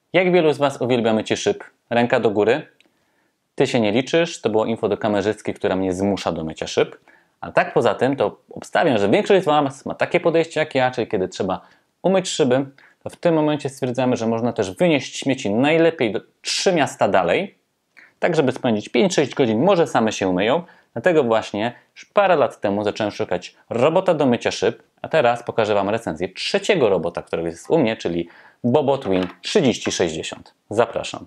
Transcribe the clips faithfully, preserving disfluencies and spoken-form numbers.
Jak wielu z Was uwielbia mycie szyb? Ręka do góry. Ty się nie liczysz, to było info do kamerzystki, która mnie zmusza do mycia szyb. A tak poza tym, to obstawiam, że większość z Was ma takie podejście jak ja, czyli kiedy trzeba umyć szyby, to w tym momencie stwierdzamy, że można też wynieść śmieci najlepiej do trzy miasta dalej, tak żeby spędzić pięć sześć godzin, może same się umyją. Dlatego właśnie już parę lat temu zacząłem szukać robota do mycia szyb, a teraz pokażę Wam recenzję trzeciego robota, który jest u mnie, czyli Bobot Win trzydzieści sześćdziesiąt. Zapraszam.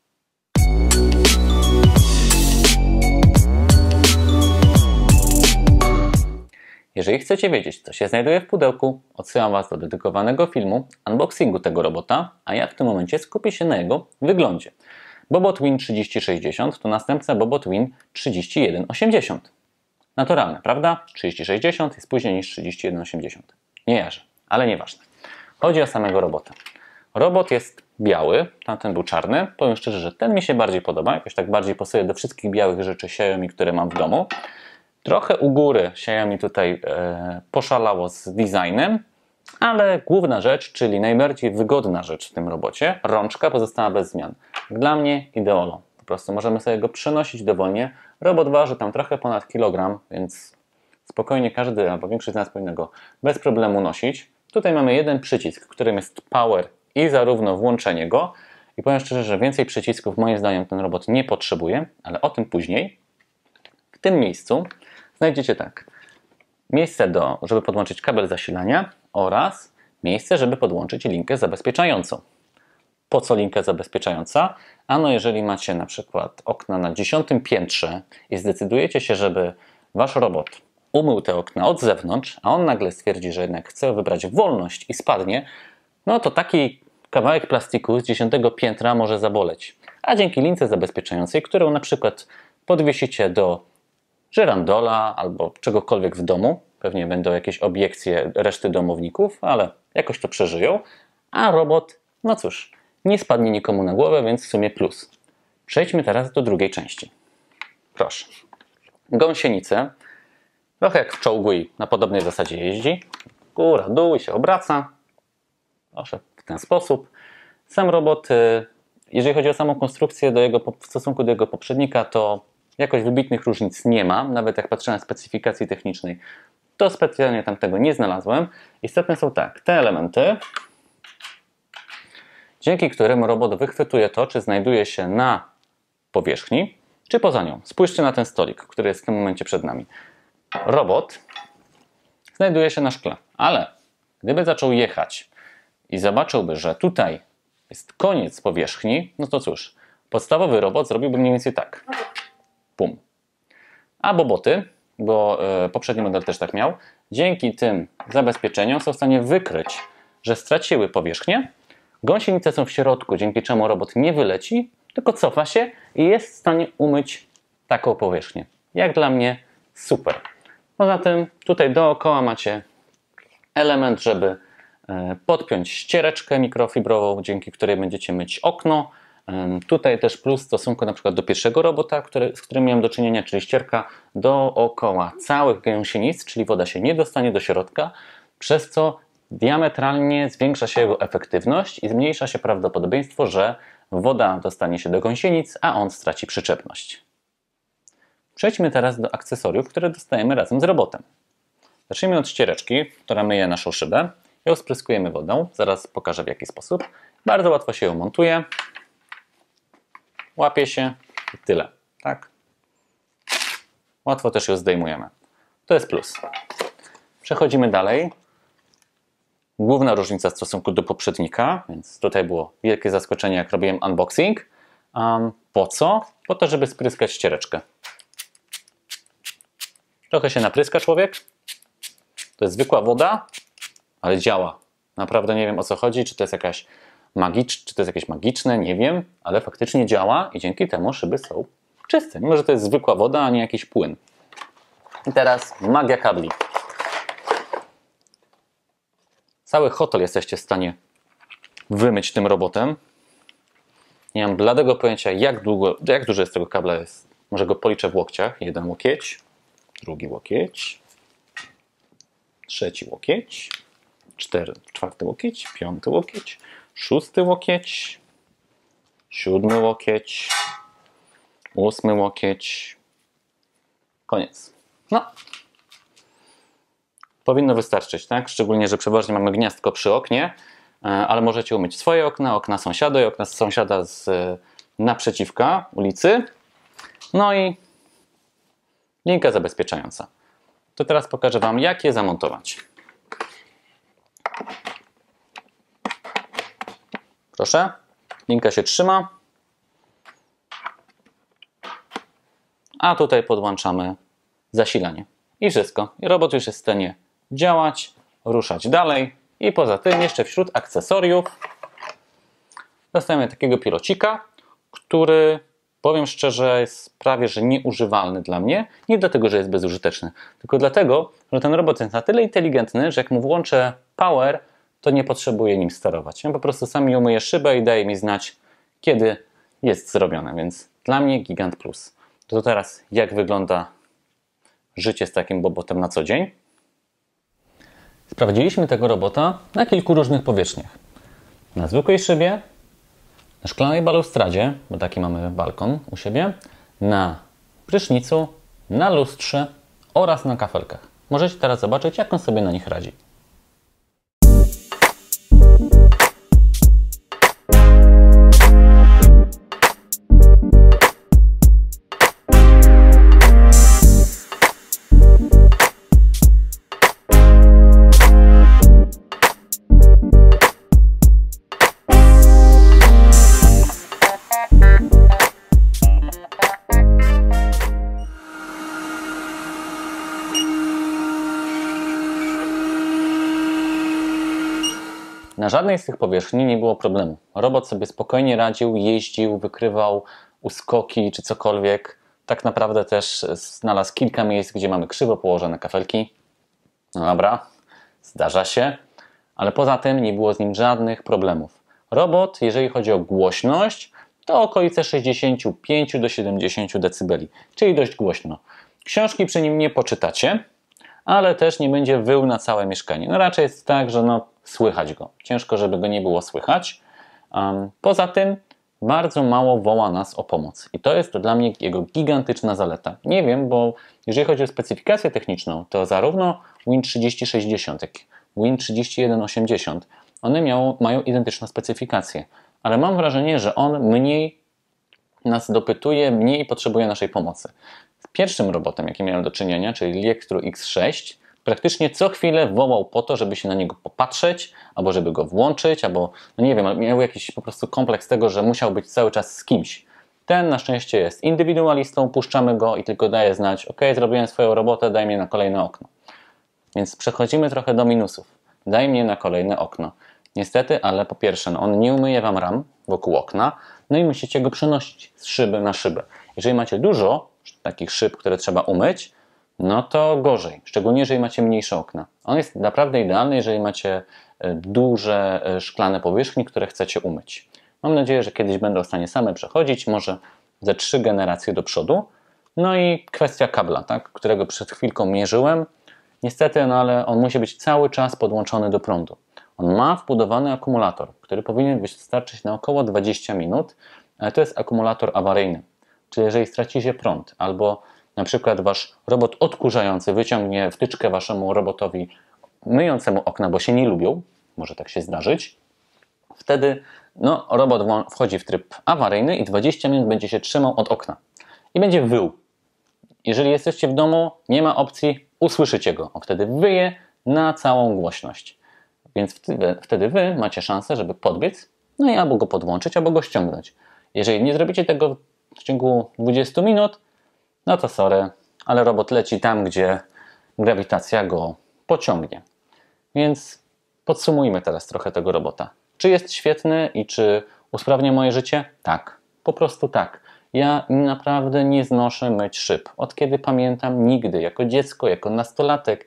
Jeżeli chcecie wiedzieć, co się znajduje w pudełku, odsyłam Was do dedykowanego filmu unboxingu tego robota, a ja w tym momencie skupię się na jego wyglądzie. Bobot Win trzydzieści sześćdziesiąt to następca Bobot Win trzydzieści jeden osiemdziesiąt. Naturalne, prawda? trzydzieści sześćdziesiąt jest później niż trzydzieści jeden osiemdziesiąt. Nie jarzę, ale nieważne. Chodzi o samego robota. Robot jest biały, tamten był czarny. Powiem szczerze, że ten mi się bardziej podoba. Jakoś tak bardziej pasuje do wszystkich białych rzeczy Xiaomi, które mam w domu. Trochę u góry Xiaomi tutaj e, poszalało z designem, ale główna rzecz, czyli najbardziej wygodna rzecz w tym robocie, rączka pozostała bez zmian. Dla mnie ideolo. Po prostu możemy sobie go przenosić dowolnie. Robot waży tam trochę ponad kilogram, więc spokojnie każdy albo większość z nas powinno go bez problemu nosić. Tutaj mamy jeden przycisk, którym jest power i zarówno włączenie go. I powiem szczerze, że więcej przycisków moim zdaniem ten robot nie potrzebuje, ale o tym później. W tym miejscu znajdziecie tak, miejsce, do, żeby podłączyć kabel zasilania oraz miejsce, żeby podłączyć linkę zabezpieczającą. Po co linka zabezpieczająca? Ano jeżeli macie na przykład okna na dziesiątym piętrze i zdecydujecie się, żeby Wasz robot umył te okna od zewnątrz, a on nagle stwierdzi, że jednak chce wybrać wolność i spadnie, no to taki kawałek plastiku z dziesiątego piętra może zaboleć. A dzięki lince zabezpieczającej, którą na przykład podwiesicie do żyrandola albo czegokolwiek w domu, pewnie będą jakieś obiekcje reszty domowników, ale jakoś to przeżyją, a robot, no cóż, nie spadnie nikomu na głowę, więc w sumie plus. Przejdźmy teraz do drugiej części. Proszę. Gąsienice, trochę jak w czołgu i na podobnej zasadzie jeździ. Góra, dół i się obraca. Proszę, w ten sposób. Sam robot, jeżeli chodzi o samą konstrukcję do jego, w stosunku do jego poprzednika, to jakoś wybitnych różnic nie ma. Nawet jak patrzę na specyfikacji technicznej, to specjalnie tam tego nie znalazłem. Istotne są tak, te elementy, dzięki którym robot wychwytuje to, czy znajduje się na powierzchni, czy poza nią. Spójrzcie na ten stolik, który jest w tym momencie przed nami. Robot znajduje się na szkle, ale gdyby zaczął jechać i zobaczyłby, że tutaj jest koniec powierzchni, no to cóż, podstawowy robot zrobiłby mniej więcej tak. Pum. A boboty, bo y, poprzedni model też tak miał, dzięki tym zabezpieczeniom są w stanie wykryć, że straciły powierzchnię. Gąsienice są w środku, dzięki czemu robot nie wyleci, tylko cofa się i jest w stanie umyć taką powierzchnię. Jak dla mnie super. Poza tym tutaj dookoła macie element, żeby y, podpiąć ściereczkę mikrofibrową, dzięki której będziecie myć okno. Tutaj też plus w stosunku na przykład do pierwszego robota, który, z którym miałem do czynienia, czyli ścierka dookoła całych gąsienic, czyli woda się nie dostanie do środka, przez co diametralnie zwiększa się jego efektywność i zmniejsza się prawdopodobieństwo, że woda dostanie się do gąsienic, a on straci przyczepność. Przejdźmy teraz do akcesoriów, które dostajemy razem z robotem. Zacznijmy od ściereczki, która myje naszą szybę. Ją spryskujemy wodą, zaraz pokażę w jaki sposób. Bardzo łatwo się ją montuje. Łapie się i tyle, tak? Łatwo też ją zdejmujemy. To jest plus. Przechodzimy dalej. Główna różnica w stosunku do poprzednika, więc tutaj było wielkie zaskoczenie, jak robiłem unboxing. Um, po co? Po to, żeby spryskać ściereczkę. Trochę się napryska człowiek. To jest zwykła woda, ale działa. Naprawdę nie wiem, o co chodzi, czy to jest jakaś Magicz, czy to jest jakieś magiczne, nie wiem, ale faktycznie działa i dzięki temu szyby są czyste. Mimo że to jest zwykła woda, a nie jakiś płyn. I teraz magia kabli. Cały hotel jesteście w stanie wymyć tym robotem. Nie mam bladego pojęcia, jak długo, jak dużo jest tego kabla. Jest. Może go policzę w łokciach. Jeden łokieć, drugi łokieć, trzeci łokieć, cztery, czwarty łokieć, piąty łokieć, szósty łokieć, siódmy łokieć, ósmy łokieć. Koniec. No. Powinno wystarczyć, tak? Szczególnie, że przeważnie mamy gniazdko przy oknie, ale możecie umyć swoje okna, okna sąsiada i okna sąsiada z naprzeciwka ulicy. No i linka zabezpieczająca. To teraz pokażę Wam, jak je zamontować. Proszę, linka się trzyma. A tutaj podłączamy zasilanie. I wszystko. I robot już jest w stanie działać, ruszać dalej. I poza tym jeszcze wśród akcesoriów dostajemy takiego pilocika, który, powiem szczerze, jest prawie że nieużywalny dla mnie. Nie dlatego, że jest bezużyteczny, tylko dlatego, że ten robot jest na tyle inteligentny, że jak mu włączę power, to nie potrzebuję nim sterować. On po prostu sam mi umyje szybę i daje mi znać, kiedy jest zrobione. Więc dla mnie gigant plus. To teraz jak wygląda życie z takim robotem na co dzień. Sprawdziliśmy tego robota na kilku różnych powierzchniach. Na zwykłej szybie, na szklanej balustradzie, bo taki mamy balkon u siebie, na prysznicu, na lustrze oraz na kafelkach. Możecie teraz zobaczyć, jak on sobie na nich radzi. Na żadnej z tych powierzchni nie było problemu. Robot sobie spokojnie radził, jeździł, wykrywał uskoki czy cokolwiek. Tak naprawdę też znalazł kilka miejsc, gdzie mamy krzywo położone kafelki. No dobra, zdarza się, ale poza tym nie było z nim żadnych problemów. Robot, jeżeli chodzi o głośność, to okolice sześćdziesiąt pięć do siedemdziesięciu decybeli, czyli dość głośno. Książki przy nim nie poczytacie, ale też nie będzie wył na całe mieszkanie. No raczej jest tak, że no, słychać go. Ciężko, żeby go nie było słychać. Um, poza tym bardzo mało woła nas o pomoc. I to jest dla mnie jego gigantyczna zaleta. Nie wiem, bo jeżeli chodzi o specyfikację techniczną, to zarówno Win trzydzieści sześćdziesiąt, jak i Win trzydzieści jeden osiemdziesiąt, one miało, mają identyczną specyfikację. Ale mam wrażenie, że on mniej nas dopytuje, mniej potrzebuje naszej pomocy. Z pierwszym robotem, jakim miałem do czynienia, czyli Liextru X sześć, praktycznie co chwilę wołał po to, żeby się na niego popatrzeć, albo żeby go włączyć, albo, no nie wiem, miał jakiś po prostu kompleks tego, że musiał być cały czas z kimś. Ten na szczęście jest indywidualistą, puszczamy go i tylko daje znać, ok, zrobiłem swoją robotę, daj mnie na kolejne okno. Więc przechodzimy trochę do minusów. Daj mnie na kolejne okno. Niestety, ale po pierwsze, no on nie umyje Wam ram wokół okna, no i musicie go przenosić z szyby na szybę. Jeżeli macie dużo takich szyb, które trzeba umyć, no to gorzej, szczególnie jeżeli macie mniejsze okna. On jest naprawdę idealny, jeżeli macie duże szklane powierzchnie, które chcecie umyć. Mam nadzieję, że kiedyś będą w stanie same przechodzić, może ze trzy generacje do przodu. No i kwestia kabla, tak, którego przed chwilką mierzyłem. Niestety, no ale on musi być cały czas podłączony do prądu. On ma wbudowany akumulator, który powinien wystarczyć na około dwadzieścia minut, ale to jest akumulator awaryjny. Czyli jeżeli stracicie prąd albo na przykład Wasz robot odkurzający wyciągnie wtyczkę Waszemu robotowi myjącemu okna, bo się nie lubią, może tak się zdarzyć, wtedy no, robot wchodzi w tryb awaryjny i dwadzieścia minut będzie się trzymał od okna i będzie wył. Jeżeli jesteście w domu, nie ma opcji, usłyszycie go. On wtedy wyje na całą głośność. Więc wtedy, wtedy Wy macie szansę, żeby podbiec, no i albo go podłączyć, albo go ściągnąć. Jeżeli nie zrobicie tego w ciągu dwudziestu minut, no to sorry, ale robot leci tam, gdzie grawitacja go pociągnie. Więc podsumujmy teraz trochę tego robota. Czy jest świetny i czy usprawnia moje życie? Tak, po prostu tak. Ja naprawdę nie znoszę myć szyb. Od kiedy pamiętam, nigdy, jako dziecko, jako nastolatek,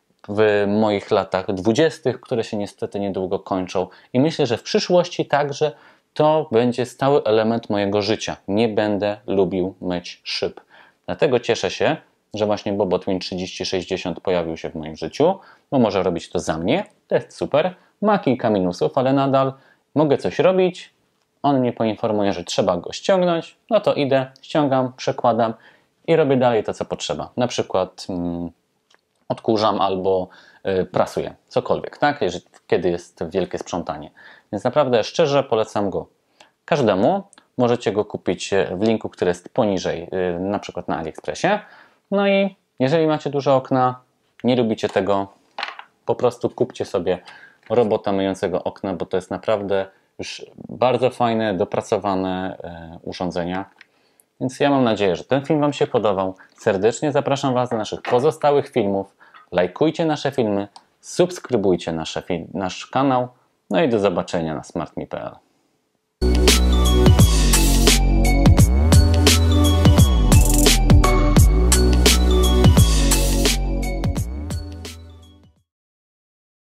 w moich latach dwudziestych, które się niestety niedługo kończą. I myślę, że w przyszłości także to będzie stały element mojego życia. Nie będę lubił myć szyb. Dlatego cieszę się, że właśnie Bobot Win trzydzieści sześćdziesiąt pojawił się w moim życiu, bo może robić to za mnie. To jest super. Ma kilka minusów, ale nadal mogę coś robić, on mnie poinformuje, że trzeba go ściągnąć, no to idę, ściągam, przekładam i robię dalej to, co potrzeba. Na przykład mm, odkurzam albo y, prasuję, cokolwiek, tak? Jeżeli, kiedy jest wielkie sprzątanie. Więc naprawdę szczerze polecam go każdemu. Możecie go kupić w linku, który jest poniżej, y, na przykład na AliExpressie. No i jeżeli macie duże okna, nie lubicie tego, po prostu kupcie sobie robota myjącego okna, bo to jest naprawdę już bardzo fajne, dopracowane e, urządzenia. Więc ja mam nadzieję, że ten film Wam się podobał. Serdecznie zapraszam Was do naszych pozostałych filmów. Lajkujcie nasze filmy, subskrybujcie nasze, nasz kanał. No i do zobaczenia na smartme kropka p l.